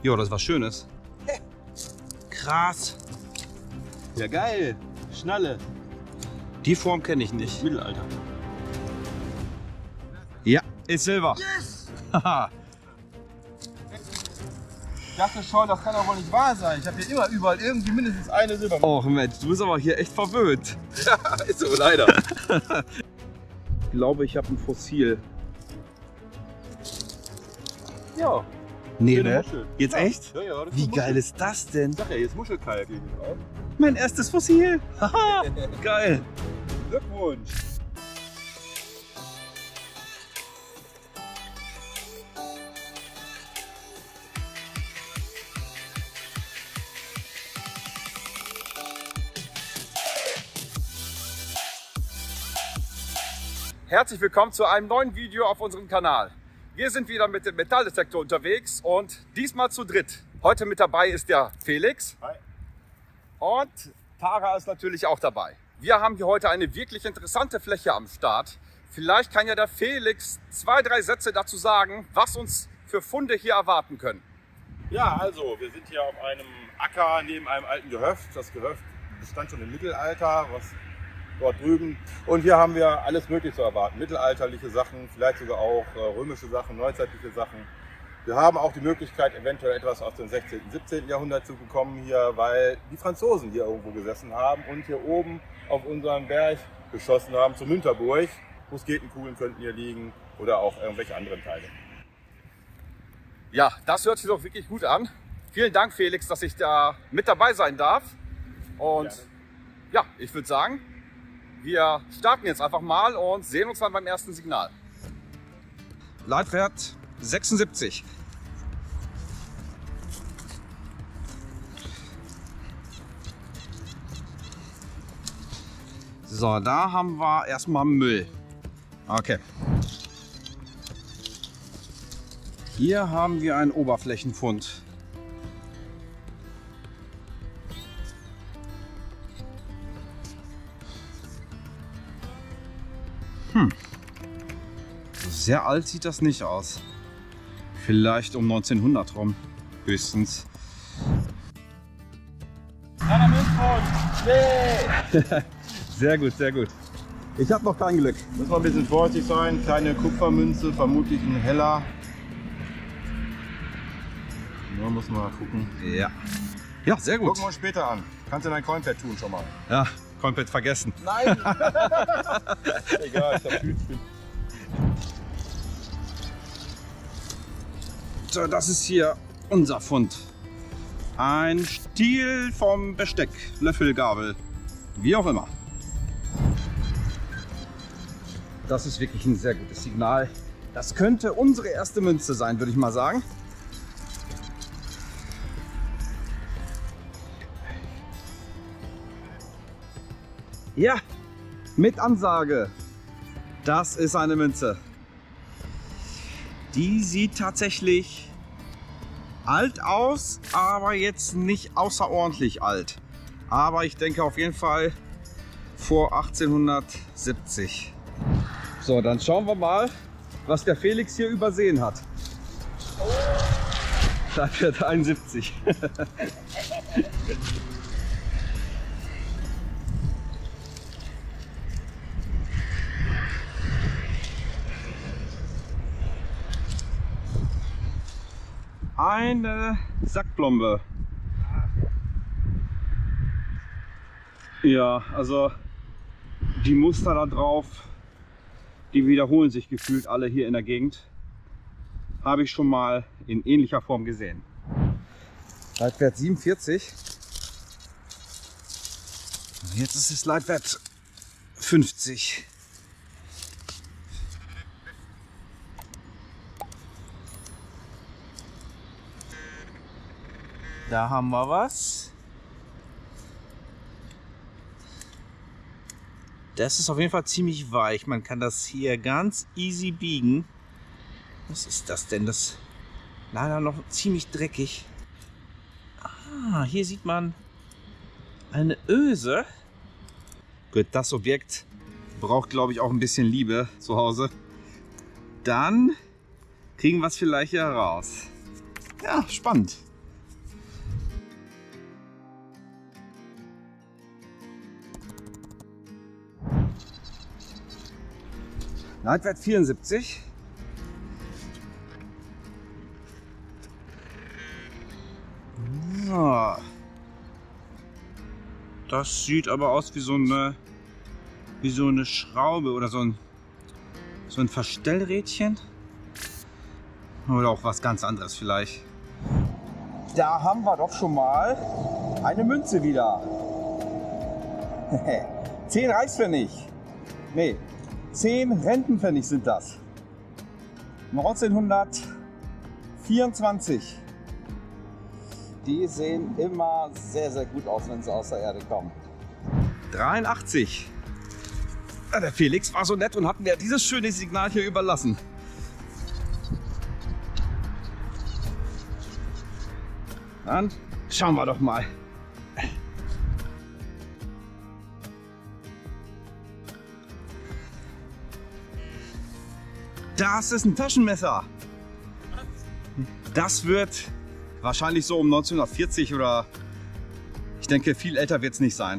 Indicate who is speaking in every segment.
Speaker 1: Jo, das ist was Schönes. Krass.
Speaker 2: Ja, geil. Schnalle.
Speaker 1: Die Form kenne ich nicht.
Speaker 2: Mittelalter.
Speaker 1: Ja, ist Silber.
Speaker 2: Yes!
Speaker 1: Haha.
Speaker 2: Ich dachte schon, das kann doch wohl nicht wahr sein. Ich habe hier immer überall irgendwie mindestens eine Silber.
Speaker 1: Och Mensch, du bist aber hier echt verwöhnt.
Speaker 2: Ja, ist so, leider.
Speaker 1: Ich glaube, ich habe ein Fossil.
Speaker 2: Ja.
Speaker 1: Nee,
Speaker 2: Schöne
Speaker 1: ne?
Speaker 2: Muschel.
Speaker 1: Jetzt
Speaker 2: Ja.
Speaker 1: echt?
Speaker 2: Ja, ja, das ist
Speaker 1: Wie
Speaker 2: eine Muschel.
Speaker 1: geil ist das denn?
Speaker 2: Ich sag ja, jetzt Muschelkalk liegt drauf.
Speaker 1: Mein erstes Fossil. Haha, geil.
Speaker 2: Glückwunsch.
Speaker 3: Herzlich willkommen zu einem neuen Video auf unserem Kanal. Wir sind wieder mit dem Metalldetektor unterwegs und diesmal zu dritt. Heute mit dabei ist der Felix.
Speaker 2: Hi.
Speaker 3: Und Tara ist natürlich auch dabei. Wir haben hier heute eine wirklich interessante Fläche am Start. Vielleicht kann ja der Felix 2, 3 Sätze dazu sagen, was uns für Funde hier erwarten können.
Speaker 2: Ja, also wir sind hier auf einem Acker neben einem alten Gehöft. Das Gehöft bestand schon im Mittelalter, was dort drüben. Und hier haben wir alles Mögliche zu erwarten. Mittelalterliche Sachen, vielleicht sogar auch römische Sachen, neuzeitliche Sachen. Wir haben auch die Möglichkeit, eventuell etwas aus dem 16., 17. Jahrhundert zu bekommen hier, weil die Franzosen hier irgendwo gesessen haben und hier oben auf unseren Berg geschossen haben zur Münterburg. Musketenkugeln könnten hier liegen oder auch irgendwelche anderen Teile.
Speaker 3: Ja, das hört sich doch wirklich gut an. Vielen Dank, Felix, dass ich da mit dabei sein darf. Und
Speaker 2: Gerne.
Speaker 3: ja, ich würde sagen, wir starten jetzt einfach mal und sehen uns dann beim ersten Signal.
Speaker 1: Leitwert 76. So, da haben wir erstmal Müll. Okay. Hier haben wir einen Oberflächenfund. Sehr alt sieht das nicht aus. Vielleicht um 1900 rum, höchstens.
Speaker 2: Einer Münzfund! Nee!
Speaker 1: Sehr gut, sehr gut. Ich habe noch kein Glück.
Speaker 2: Muss man ein bisschen vorsichtig sein. Kleine Kupfermünze, vermutlich ein heller. Ja, muss man mal gucken.
Speaker 1: Ja. Ja, sehr gut.
Speaker 2: Gucken wir uns später an. Kannst du dein Coinpad tun schon mal?
Speaker 1: Ja, komplett vergessen.
Speaker 2: Nein! Egal, ich hab Tütchen.
Speaker 1: So, das ist hier unser Fund. Ein Stiel vom Besteck, Löffel, Gabel, wie auch immer. Das ist wirklich ein sehr gutes Signal. Das könnte unsere erste Münze sein, würde ich mal sagen. Ja, mit Ansage. Das ist eine Münze. Die sieht tatsächlich alt aus, aber jetzt nicht außerordentlich alt. Aber ich denke auf jeden Fall vor 1870. So, dann schauen wir mal, was der Felix hier übersehen hat. Da wird 71. Eine Sackplombe. Ja, also die Muster da drauf, die wiederholen sich gefühlt alle hier in der Gegend. Habe ich schon mal in ähnlicher Form gesehen. Leitwert 47. Jetzt ist es Leitwert 50. Da haben wir was. Das ist auf jeden Fall ziemlich weich. Man kann das hier ganz easy biegen. Was ist das denn? Das ist leider noch ziemlich dreckig. Ah, hier sieht man eine Öse. Gut, das Objekt braucht, glaube ich, auch ein bisschen Liebe zu Hause. Dann kriegen wir es vielleicht hier raus. Ja, spannend. Leitwert 74. So. Das sieht aber aus wie so eine Schraube oder so ein Verstellrädchen. Oder auch was ganz anderes vielleicht. Da haben wir doch schon mal eine Münze wieder. 10 Reichspfennig. Nee, 10 Rentenpfennig sind das. 1924. Die sehen immer sehr, sehr gut aus, wenn sie aus der Erde kommen. 83. Ja, der Felix war so nett und hat mir dieses schöne Signal hier überlassen. Dann schauen wir doch mal. Das ist ein Taschenmesser. Das wird wahrscheinlich so um 1940 oder ich denke, viel älter wird es nicht sein.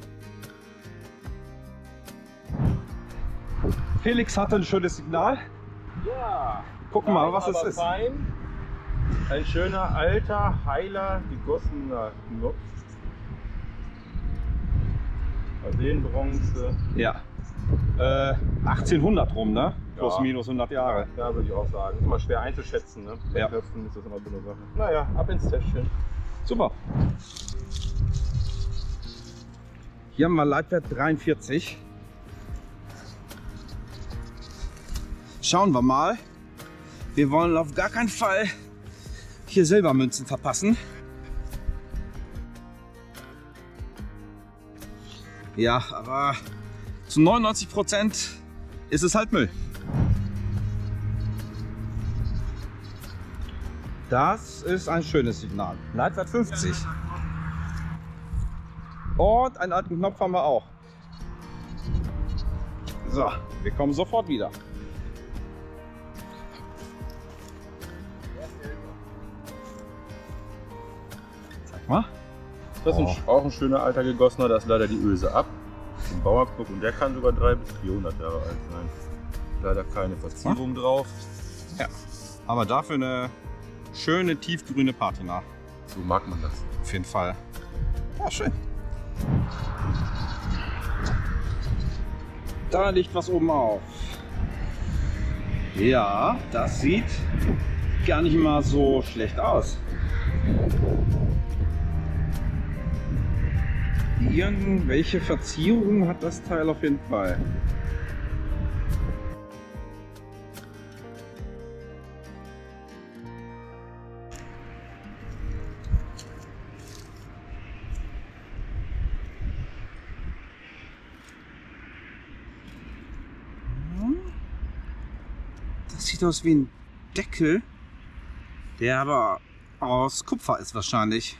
Speaker 1: Felix hatte ein schönes Signal.
Speaker 2: Ja,
Speaker 1: Gucken mal, was es ist.
Speaker 2: Fein. Ein schöner, alter, heiler, gegossener Knopf. Arsenbronze.
Speaker 1: Ja. 1800 rum, ne? Plus
Speaker 2: Ja.
Speaker 1: minus 100 Jahre.
Speaker 2: Ja, würde ich auch sagen. Ist immer schwer einzuschätzen, ne? Bei
Speaker 1: Ja.
Speaker 2: Knöpfen ist das immer so eine Sache. Naja, ab ins Täschchen.
Speaker 1: Super. Hier haben wir Leitwert 43. Schauen wir mal. Wir wollen auf gar keinen Fall hier Silbermünzen verpassen. Ja, aber zu 99% ist es halt Müll. Das ist ein schönes Signal. Leitwert 50. Und einen alten Knopf haben wir auch. So, wir kommen sofort wieder. Zeig mal.
Speaker 2: Das ist auch ein schöner alter gegossener, da ist leider die Öse ab. Ein Bauerknopf und der kann sogar 300 bis 400 Jahre alt sein. Leider keine Verzierung drauf.
Speaker 1: Ja, aber dafür eine schöne tiefgrüne Patina.
Speaker 2: So mag man das.
Speaker 1: Auf jeden Fall. Ja, schön. Da liegt was oben auf. Ja, das sieht gar nicht mal so schlecht aus. Irgendwelche Verzierungen hat das Teil auf jeden Fall. Das sieht aus wie ein Deckel, der aber aus Kupfer ist wahrscheinlich.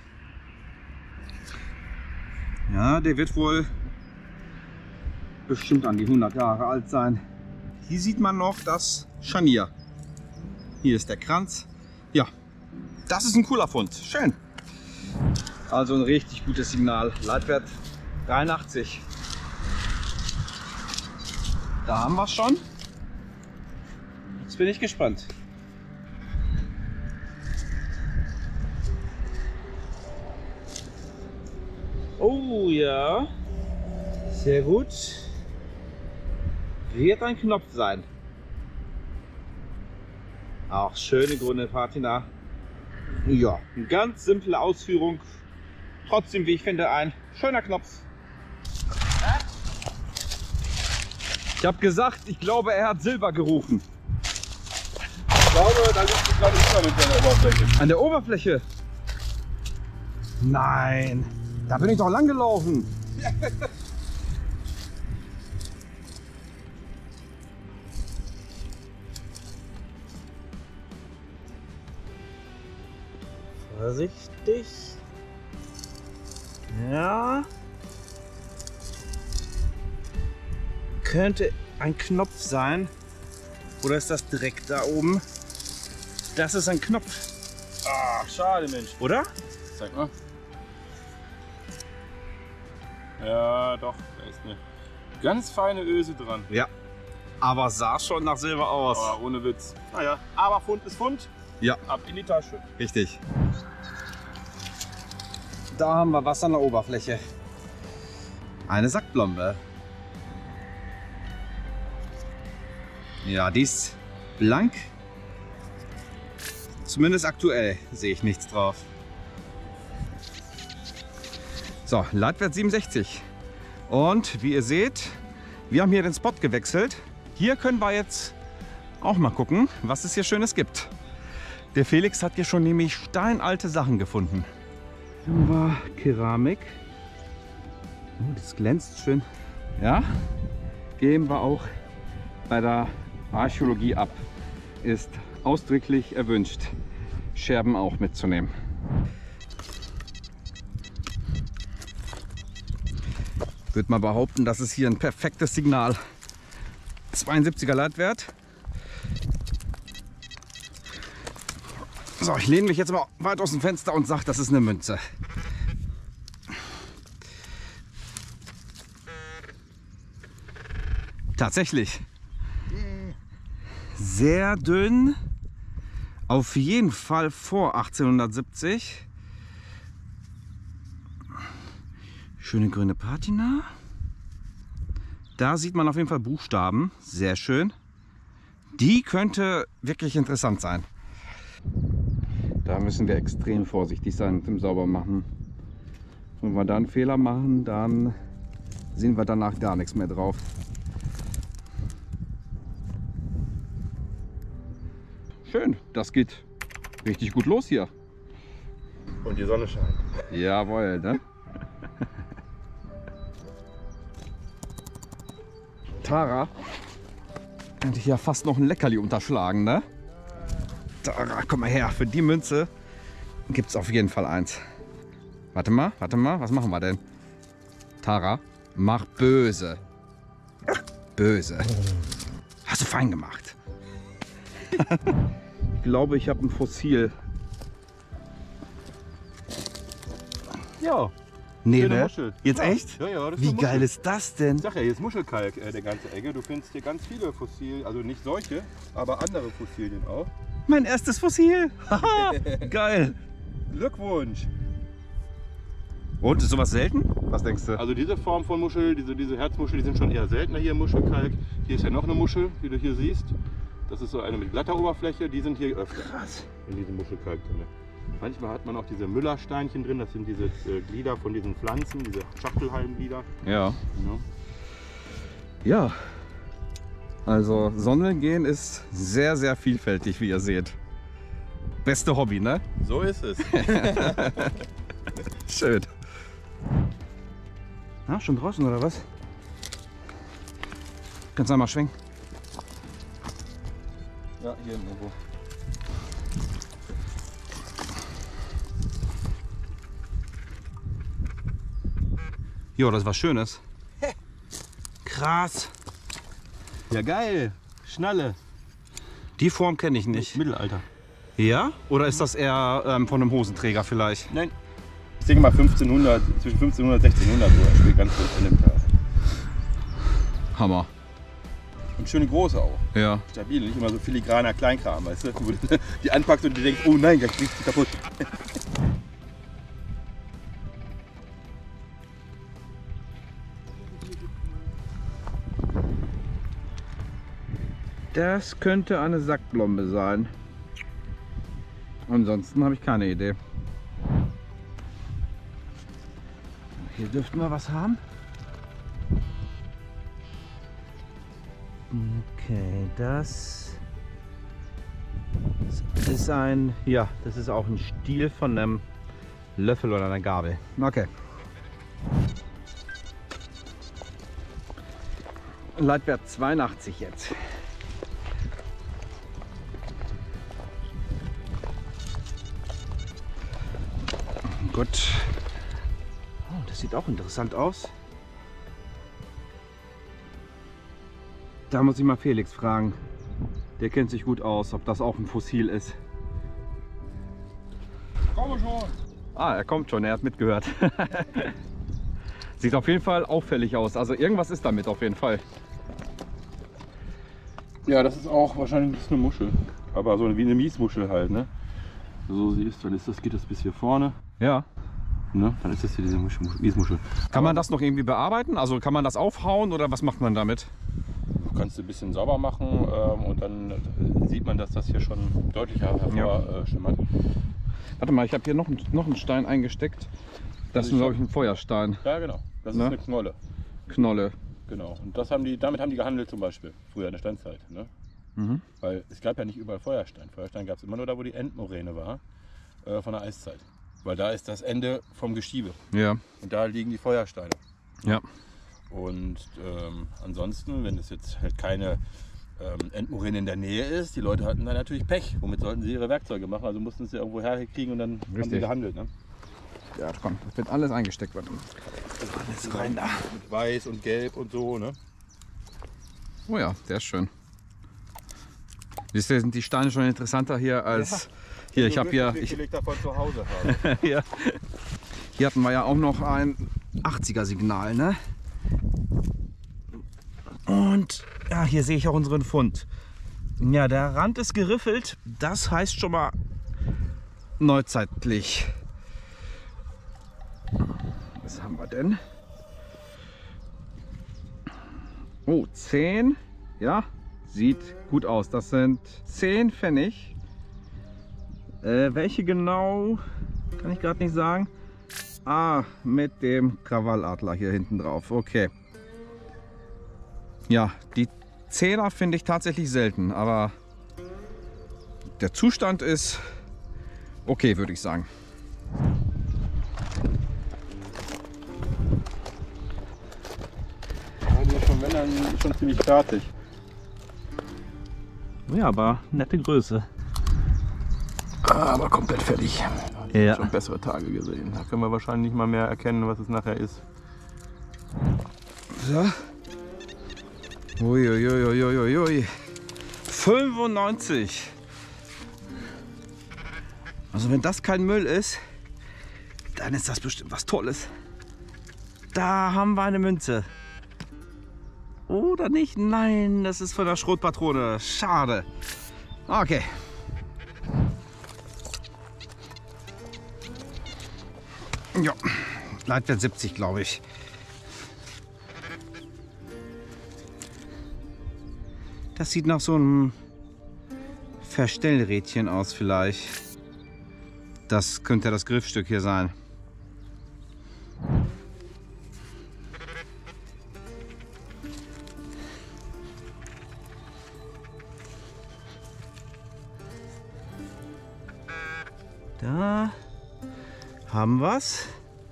Speaker 1: Ja, der wird wohl bestimmt an die 100 Jahre alt sein. Hier sieht man noch das Scharnier. Hier ist der Kranz. Ja, das ist ein cooler Fund. Schön. Also ein richtig gutes Signal. Leitwert 83. Da haben wir es schon. Jetzt bin ich gespannt. Oh ja, sehr gut. Wird ein Knopf sein. Auch schöne grüne Patina. Ja, eine ganz simple Ausführung. Trotzdem, wie ich finde, ein schöner Knopf. Ich habe gesagt, ich glaube, er hat Silber gerufen.
Speaker 2: Ich glaube, da liegt die kleine Silbermünze an der Oberfläche.
Speaker 1: An der Oberfläche? Nein, da bin ich doch lang gelaufen. Vorsichtig. Ja. Könnte ein Knopf sein. Oder ist das direkt da oben? Das ist ein Knopf.
Speaker 2: Ach, schade, Mensch.
Speaker 1: Oder?
Speaker 2: Zeig mal. Ja, doch, da ist eine ganz feine Öse dran.
Speaker 1: Ja. Aber sah schon nach Silber aus.
Speaker 2: Aber ohne Witz. Naja, aber Pfund ist Pfund.
Speaker 1: Ja,
Speaker 2: Ab in die Tasche.
Speaker 1: richtig. Da haben wir Wasser an der Oberfläche. Eine Sackblombe. Ja, die ist blank. Zumindest aktuell sehe ich nichts drauf. So, Leitwert 67. Und wie ihr seht, wir haben hier den Spot gewechselt. Hier können wir jetzt auch mal gucken, was es hier Schönes gibt. Der Felix hat hier schon nämlich steinalte Sachen gefunden. Hier haben wir Keramik. Oh, das glänzt schön. Ja, geben wir auch bei der Archäologie ab. Ist ausdrücklich erwünscht, Scherben auch mitzunehmen. Ich würde mal behaupten, das ist hier ein perfektes Signal. 72er Leitwert. So, ich lehne mich jetzt mal weit aus dem Fenster und sage, das ist eine Münze. Tatsächlich. Sehr dünn. Auf jeden Fall vor 1870. Schöne grüne Patina. Da sieht man auf jeden Fall Buchstaben. Sehr schön. Die könnte wirklich interessant sein. Da müssen wir extrem vorsichtig sein mit dem Saubermachen. Wenn wir da einen Fehler machen, dann sehen wir danach gar nichts mehr drauf. Schön, das geht richtig gut los hier.
Speaker 2: Und die Sonne scheint.
Speaker 1: Jawohl, ne? Tara könnte ich ja fast noch ein Leckerli unterschlagen, ne? Tara, komm mal her, für die Münze gibt es auf jeden Fall eins. Warte mal, was machen wir denn? Tara, mach böse. Böse. Hast du fein gemacht. Ich glaube, ich habe ein Fossil.
Speaker 2: Ja.
Speaker 1: Nee,
Speaker 2: Schöne
Speaker 1: ne?
Speaker 2: Muschel.
Speaker 1: Jetzt
Speaker 2: Ja.
Speaker 1: echt?
Speaker 2: Ja, ja, das ist
Speaker 1: Wie
Speaker 2: eine Muschel.
Speaker 1: geil ist das denn?
Speaker 2: Ich sag ja, hier ist Muschelkalk der ganze Ecke. Du findest hier ganz viele Fossilien, also nicht solche, aber andere Fossilien auch.
Speaker 1: Mein erstes Fossil. Haha, geil.
Speaker 2: Glückwunsch!
Speaker 1: Und ist sowas selten? Was denkst du?
Speaker 2: Also diese Form von Muschel, diese Herzmuschel, die sind schon eher seltener hier im Muschelkalk. Hier ist ja noch eine Muschel, die du hier siehst. Das ist so eine mit glatter Oberfläche, die sind hier öfter. Krass. In diesem Muschelkalk drin. Manchmal hat man auch diese Müllersteinchen drin, das sind diese Glieder von diesen Pflanzen, diese Schachtelhalmglieder.
Speaker 1: Ja. Ja. Also Sondeln gehen ist sehr, sehr vielfältig, wie ihr seht. Beste Hobby, ne?
Speaker 2: So ist es.
Speaker 1: Schön. Na, schon draußen oder was? Kannst du einmal schwenken?
Speaker 2: Ja, hier irgendwo.
Speaker 1: Jo, das ist was Schönes. Krass.
Speaker 2: Ja geil, Schnalle.
Speaker 1: Die Form kenne ich nicht.
Speaker 2: Mittelalter.
Speaker 1: Ja? Oder ist das eher von einem Hosenträger vielleicht?
Speaker 2: Nein. Ich denke mal 1500, zwischen 1500 und 1600 so. Das spielt ganz gut in dem Tag.
Speaker 1: Hammer.
Speaker 2: Und schöne große auch.
Speaker 1: Ja.
Speaker 2: Stabil, nicht immer so filigraner Kleinkram, weißt du? Wo du die anpackst und du denkst, oh nein, gleich kriegst du kaputt.
Speaker 1: Das könnte eine Sackblombe sein. Ansonsten habe ich keine Idee. Hier dürften wir was haben. Okay, das ist ein, ja, das ist auch ein Stiel von einem Löffel oder einer Gabel. Okay. Leitwert 82 jetzt. Gut. Oh, das sieht auch interessant aus. Da muss ich mal Felix fragen. Der kennt sich gut aus, ob das auch ein Fossil ist.
Speaker 2: Komm schon!
Speaker 1: Ah, er kommt schon, er hat mitgehört. Sieht auf jeden Fall auffällig aus. Also irgendwas ist damit auf jeden Fall.
Speaker 2: Ja, das ist auch wahrscheinlich eine Muschel. Aber so wie eine Miesmuschel halt, ne? So siehst du, dann geht das bis hier vorne.
Speaker 3: Ja.
Speaker 2: Ne? Dann ist das hier diese Miesmuschel.
Speaker 3: Kann man das noch irgendwie bearbeiten? Also kann man das aufhauen oder was macht man damit?
Speaker 2: Kannst du ein bisschen sauber machen und dann sieht man, dass das hier schon deutlicher hervorschimmert.
Speaker 3: Warte mal, ich habe hier noch einen Stein eingesteckt. Das ist, glaube ich, ein Feuerstein.
Speaker 2: Ja, genau. Das ist eine Knolle.
Speaker 3: Knolle.
Speaker 2: Genau. Und damit haben die gehandelt zum Beispiel, früher in der Steinzeit. Ne?
Speaker 3: Mhm.
Speaker 2: Weil es gab ja nicht überall Feuerstein. Feuerstein gab es immer nur da, wo die Endmoräne war, von der Eiszeit. Weil da ist das Ende vom Geschiebe.
Speaker 3: Ja.
Speaker 2: Und da liegen die Feuersteine.
Speaker 3: Ja.
Speaker 2: Und ansonsten, wenn es jetzt halt keine Endmoräne in der Nähe ist, die Leute hatten dann natürlich Pech. Womit sollten sie ihre Werkzeuge machen? Also mussten sie irgendwo herkriegen und dann haben sie gehandelt. Ne?
Speaker 3: Ja, komm, das wird alles eingesteckt. Warte mal.
Speaker 2: Alles rein da. Mit weiß und gelb und so. Ne?
Speaker 3: Oh ja, der ist schön. Siehst du, sind die Steine schon interessanter hier als hier. Ich habe hier.
Speaker 2: Davon zu Hause habe.
Speaker 3: Ja. Hier hatten wir ja auch noch ein 80er-Signal, ne? Und ja, hier sehe ich auch unseren Fund. Ja, der Rand ist geriffelt. Das heißt schon mal neuzeitlich. Was haben wir denn? Oh, 10. Ja, sieht gut aus. Das sind 10 Pfennig. Welche genau, kann ich gerade nicht sagen. Ah, mit dem Krawalladler hier hinten drauf. Okay. Ja, die 10er finde ich tatsächlich selten, aber der Zustand ist okay, würde ich sagen.
Speaker 2: Schon, wenn dann schon ziemlich fertig.
Speaker 1: Ja, aber nette Größe.
Speaker 2: Aber komplett fertig.
Speaker 1: Ja.
Speaker 2: Schon bessere Tage gesehen. Da können wir wahrscheinlich nicht mal mehr erkennen, was es nachher ist.
Speaker 3: So. Uiuiuiuiui. 95. Also wenn das kein Müll ist, dann ist das bestimmt was Tolles. Da haben wir eine Münze. Oder nicht? Nein, das ist von der Schrotpatrone. Schade. Okay. Ja, Leitwert 70, glaube ich. Das sieht nach so einem Verstellrädchen aus vielleicht. Das könnte das Griffstück hier sein. Da haben wir's.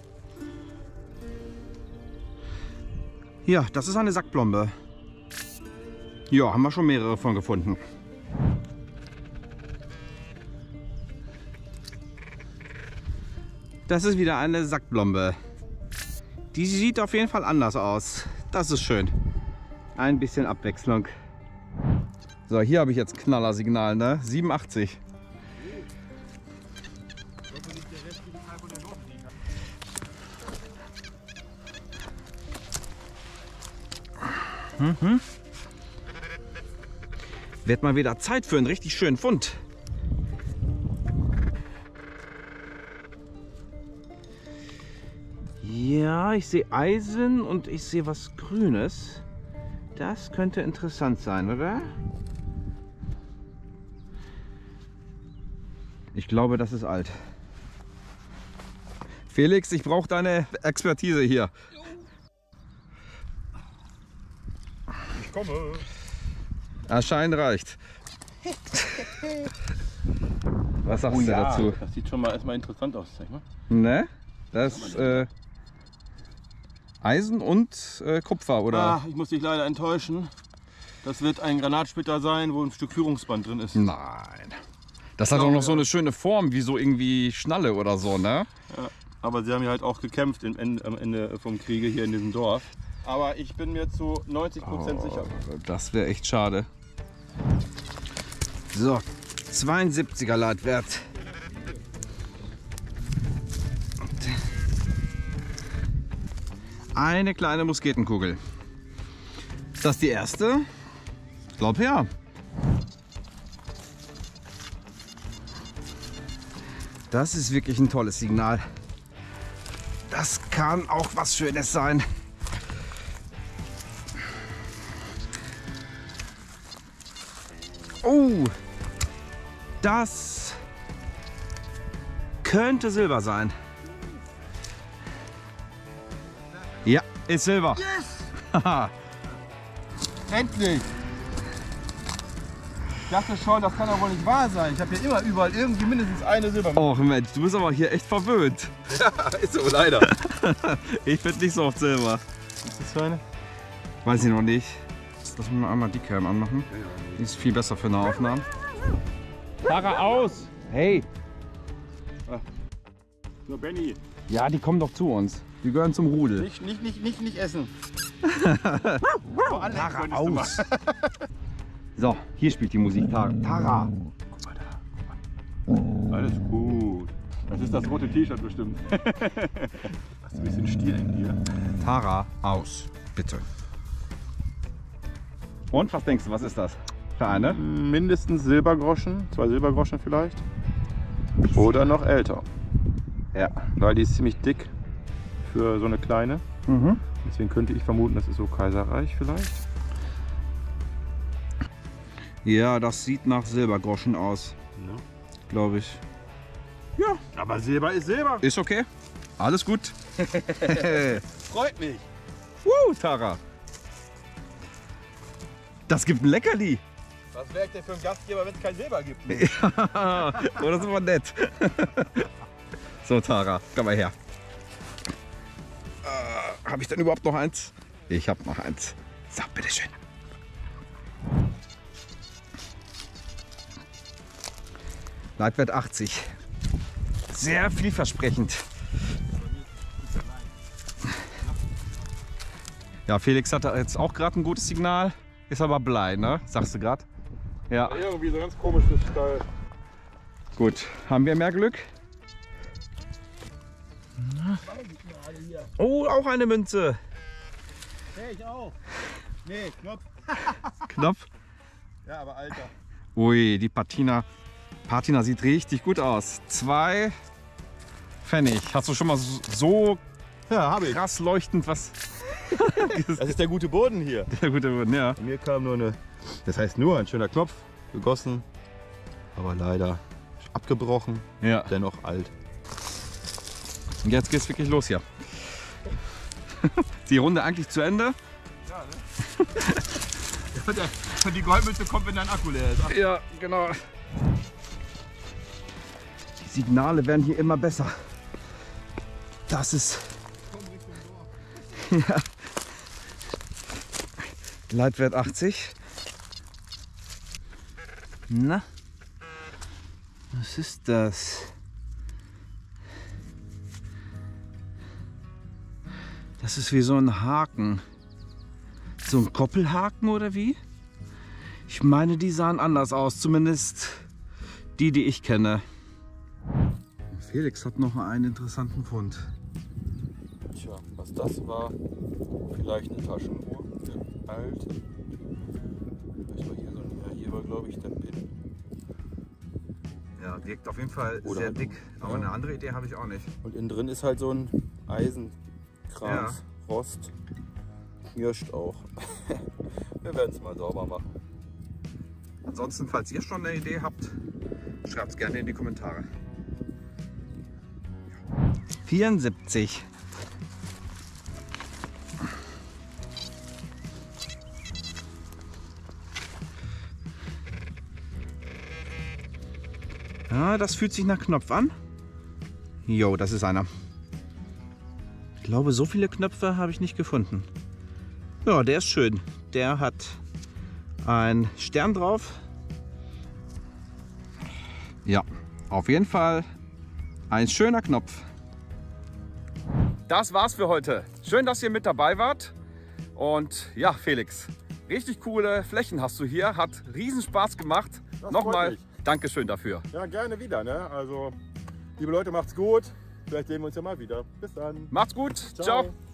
Speaker 3: Ja, das ist eine Sackplombe. Ja, haben wir schon mehrere von gefunden. Das ist wieder eine Sackplombe. Die sieht auf jeden Fall anders aus. Das ist schön. Ein bisschen Abwechslung. So, hier habe ich jetzt Knallersignal, ne? 87. Wird mal wieder Zeit für einen richtig schönen Fund. Ja, ich sehe Eisen und ich sehe was Grünes. Das könnte interessant sein, oder? Ich glaube, das ist alt. Felix, ich brauche deine Expertise hier.
Speaker 2: Ich komme.
Speaker 3: Erscheinen reicht. Was sagst du dazu?
Speaker 2: Das sieht schon mal erstmal interessant aus, sag mal.
Speaker 3: Ne? Das ist Eisen und Kupfer, oder?
Speaker 2: Ah, ich muss dich leider enttäuschen. Das wird ein Granatsplitter sein, wo ein Stück Führungsband drin ist.
Speaker 3: Nein. Das hat doch noch so eine schöne Form, wie so irgendwie Schnalle oder so, ne?
Speaker 2: Ja, aber sie haben ja halt auch gekämpft am Ende vom Kriege hier in diesem Dorf. Aber ich bin mir zu 90% sicher.
Speaker 3: Das wäre echt schade. So, 72er Leitwert. Eine kleine Musketenkugel. Ist das die erste? Ich glaube ja.
Speaker 1: Das ist wirklich ein tolles Signal. Das kann auch was Schönes sein. Oh, das könnte Silber sein. Ja, ist Silber.
Speaker 2: Yes! Endlich! Ich dachte schon, das kann doch wohl nicht wahr sein. Ich habe hier immer überall irgendwie mindestens eine Silber.
Speaker 1: Och Mensch, du bist aber hier echt verwöhnt.
Speaker 2: Ja, ist so, leider.
Speaker 1: Ich bin nicht so oft Silber.
Speaker 2: Was ist das für eine?
Speaker 1: Weiß ich noch nicht. Lass mich mal einmal die Cam anmachen. Die ist viel besser für eine Aufnahme. Fahrer aus! Hey!
Speaker 2: Nur Benny.
Speaker 1: Ja, die kommen doch zu uns. Die gehören zum Rudel.
Speaker 2: Nicht essen.
Speaker 1: Tara, aus! So, hier spielt die Musik. Tara!
Speaker 2: Guck mal da. Alles gut. Das ist das rote T-Shirt bestimmt. Hast du ein bisschen Stier in dir?
Speaker 1: Tara, aus. Bitte. Und was denkst du, was ist das für eine?
Speaker 2: Mindestens Silbergroschen, 2 Silbergroschen vielleicht. Oder noch älter.
Speaker 1: Ja.
Speaker 2: Weil die ist ziemlich dick für so eine kleine.
Speaker 1: Mhm.
Speaker 2: Deswegen könnte ich vermuten, das ist so Kaiserreich vielleicht.
Speaker 1: Ja, das sieht nach Silbergroschen aus,
Speaker 2: Ja.
Speaker 1: glaube ich.
Speaker 2: Ja, aber Silber ist Silber.
Speaker 1: Ist okay. Alles gut.
Speaker 2: Freut mich.
Speaker 1: Tara. Das gibt ein Leckerli.
Speaker 2: Was wäre ich denn für ein Gastgeber, wenn es kein Silber gibt?
Speaker 1: Ja, oh, das ist aber nett. So, Tara, komm mal her. Habe ich denn überhaupt noch eins? Ich habe noch eins. So, bitteschön. Leitwert 80. Sehr vielversprechend. Ja, Felix hatte jetzt auch gerade ein gutes Signal. Ist aber Blei, ne? Sagst du gerade? Ja.
Speaker 2: Irgendwie so ganz komisches Stall.
Speaker 1: Gut, haben wir mehr Glück? Oh, auch eine Münze.
Speaker 2: Hey, ich auch. Nee, Knopf.
Speaker 1: Knopf.
Speaker 2: Ja, aber Alter.
Speaker 1: Ui, die Patina sieht richtig gut aus. 2 Pfennig. Hast du schon mal so
Speaker 2: Ja, habe ich.
Speaker 1: krass leuchtend was?
Speaker 2: Das ist der gute Boden hier.
Speaker 1: Der gute Boden, ja.
Speaker 2: Mir kam nur das heißt nur ein schöner Knopf, gegossen, aber leider abgebrochen,
Speaker 1: Ja.
Speaker 2: dennoch alt.
Speaker 1: Und jetzt geht's wirklich los hier. Die Runde eigentlich zu Ende.
Speaker 2: Die Goldmünze kommt, wenn dein Akku leer ist.
Speaker 1: Ja, genau. Die Signale werden hier immer besser. Das ist... Ja. Leitwert 80. Na? Was ist das? Das ist wie so ein Haken. So ein Koppelhaken oder wie? Ich meine, die sahen anders aus, zumindest die ich kenne. Felix hat noch einen interessanten Fund.
Speaker 2: Tja, was das war, vielleicht eine Taschenuhr, alt. Das war hier so ein, hier war glaube ich der Pin.
Speaker 1: Ja, wirkt auf jeden Fall
Speaker 2: Oder
Speaker 1: sehr
Speaker 2: halt-
Speaker 1: dick, aber
Speaker 2: ja.
Speaker 1: eine andere Idee habe ich auch nicht.
Speaker 2: Und innen drin ist halt so ein Eisenkrans, Rost, knirscht auch. Wir werden es mal sauber machen.
Speaker 1: Ansonsten, falls ihr schon eine Idee habt, schreibt es gerne in die Kommentare. 74. Ja, das fühlt sich nach Knopf an. Jo, das ist einer. Ich glaube, so viele Knöpfe habe ich nicht gefunden. Ja, der ist schön. Der hat einen Stern drauf. Ja, auf jeden Fall ein schöner Knopf.
Speaker 3: Das war's für heute. Schön, dass ihr mit dabei wart. Und ja, Felix, richtig coole Flächen hast du hier. Hat riesen Spaß gemacht.
Speaker 2: Das
Speaker 3: Nochmal
Speaker 2: freut mich.
Speaker 3: Dankeschön dafür.
Speaker 2: Ja, gerne wieder. Ne? Also, liebe Leute, macht's gut. Vielleicht sehen wir uns ja mal wieder. Bis dann.
Speaker 3: Macht's gut. Ciao.